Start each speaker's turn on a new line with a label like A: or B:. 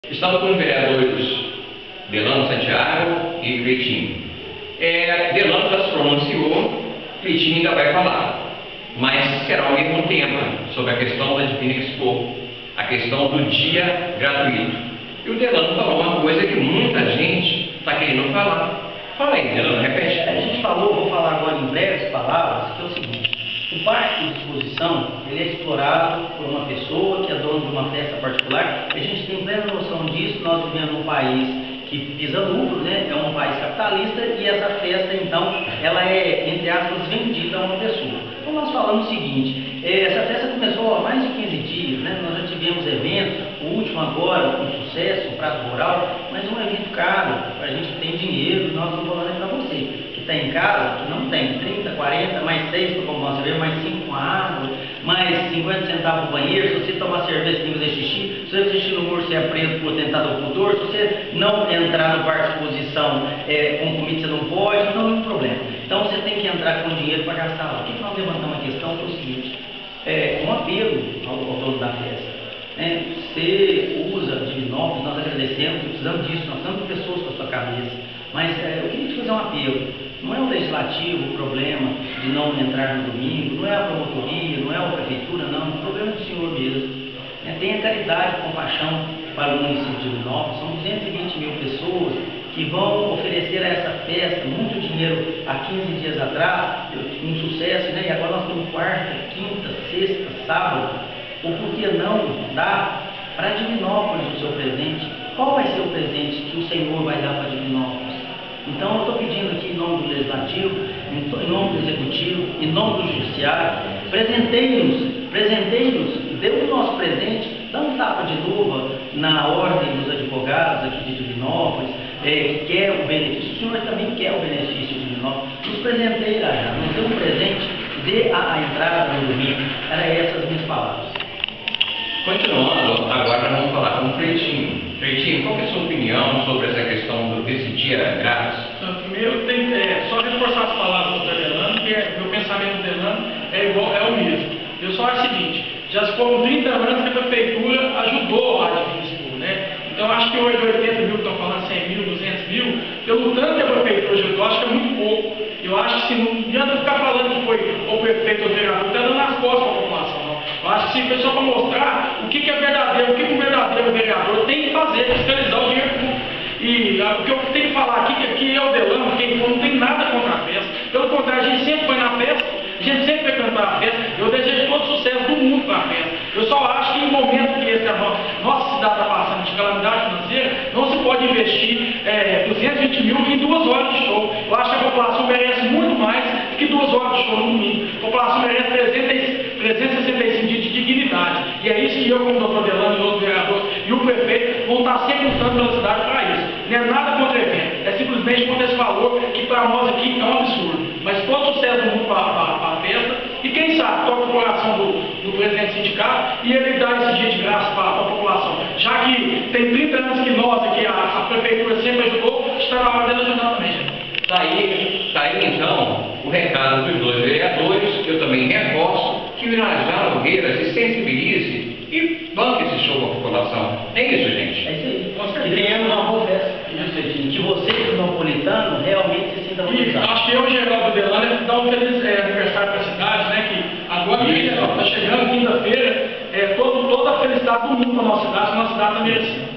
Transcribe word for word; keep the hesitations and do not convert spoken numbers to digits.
A: Estamos com os vereadores Delano Santiago e Cleitinho. É, Delano já se pronunciou, Cleitinho ainda vai falar, mas será ao mesmo tema sobre a questão da Divina Expo, a questão do dia gratuito. E o Delano falou uma coisa que muita gente está querendo falar. Fala aí, Delano, repete.
B: A gente falou, vou falar agora em breves palavras, que é o seguinte: o parque de exposição ele é explorado por uma pessoa que é dono de uma festa particular. A gente tem plena noção disso. Nós vivemos num país que pisa lucro, né? É um país capitalista, e essa festa, então, ela é, entre aspas, vendida a uma pessoa. Então nós falamos o seguinte: é, essa festa começou há mais de quinze dias, né? Nós já tivemos eventos, o último agora, com sucesso, o Prato Rural, mas é um evento caro, a gente tem dinheiro, e nós estamos falando para você que está em casa, que não tem trinta, quarenta, mais seis para comprar uma cerveja, mais cinco com água, mais cinquenta centavos no banheiro. Se você tomar cerveja, você tem que fazer xixi. Se você fazer xixi no muro, você é preso por tentado ocultor. Se você não entrar no parque de exposição é, com comida, você não pode, não é um problema. Então você tem que entrar com dinheiro para gastar lá. O que nós levantamos a questão foi o seguinte: é, um apelo ao, ao dono da festa. É, você usa Divinópolis, nós agradecemos, precisamos disso, nós precisamos de pessoas com a sua cabeça. Mas é, eu queria te fazer um apelo. Não é o legislativo o problema de não entrar no domingo, não é a promotoria, não é a prefeitura, não. O problema é do senhor mesmo. É, tenha caridade e compaixão para o município de Divinópolis. São duzentas e vinte mil pessoas que vão oferecer a essa festa muito dinheiro há quinze dias atrás, um sucesso, né? E agora nós temos quarta, quinta, sexta, sábado. Ou por que não dar para Divinópolis o seu presente? Qual vai ser o presente que o Senhor vai dar para Divinópolis? Então eu estou pedindo aqui em nome do Legislativo, em nome do Executivo, em nome do Judiciário, presenteie-nos, presenteie-nos, dê o nosso presente, dá um tapa de luva na ordem dos advogados aqui de Divinópolis, é, que quer o benefício. O senhor também quer o benefício de Divinópolis. Nos presenteie, já, nos dê um presente, dê a, a entrada no domingo. Eram essas minhas palavras.
A: Continuando, agora nós vamos falar com o Cleitinho. Cleitinho, qual é a sua opinião sobre essa questão desse dia grátis?
C: Primeiro, tem, é, só reforçar as palavras do Delano, que é, meu pensamento do Delano é, igual, é o mesmo. Eu só acho o seguinte: já se foram trinta anos que a prefeitura ajudou a Divina Expo, né? Então eu acho que hoje oitenta mil estão falando cem mil, duzentos mil, pelo tanto que a prefeitura ajudou, acho que é muito pouco. Eu acho que se não adianta ficar falando que foi o prefeito ou o vereador, está dando as costas para a população, não. Eu acho que foi só para mostrar o que, que é verdadeiro, o que, que o verdadeiro vereador tem que fazer, fiscalizar o dinheiro público. E ah, o que eu tenho que falar aqui, que aqui é o Delano, quem for, não tem nada contra a festa. Pelo contrário, a gente sempre foi na festa, a gente sempre vai cantar a festa. Eu desejo todo o sucesso do mundo para a festa. Eu só acho que em momento que esse, a nossa cidade está passando de calamidade financeira, não se pode investir é, duzentos e vinte mil em duas horas de show. Eu acho que a população merece muito mais do que duas horas de show no domingo. A população merece trezentos e sessenta e cinco dias de dignidade. E é isso que eu, como doutor Delano e outros vereadores e o prefeito, vão estar sempre lutando pela cidade para isso. Não é nada contra o evento, é simplesmente contra esse valor que para nós aqui é um absurdo. Mas todo sucesso do mundo para a festa, e quem sabe toca o coração do, do presidente do sindicato e ele dá esse dia de graça para a população. Já que tem trinta anos que nós aqui, a, a prefeitura sempre ajudou, está na hora dela ajudar também.
A: Está aí, tá aí então o recado dos dois vereadores. Eu também reforço que o Irajá Nogueira se sensibilize e banque esse show para a população. É isso, gente.
B: É isso aí. Com certeza. E tenhamos uma boa festa. Que você, Divinópolitano, realmente se sinta valorizado.
C: Acho que eu, Geraldo Delano, dar um feliz é, aniversário para a cidade, né? Que agora está chegando quinta-feira, é, todo, toda a felicidade do mundo para a nossa cidade, que a nossa cidade está merecida.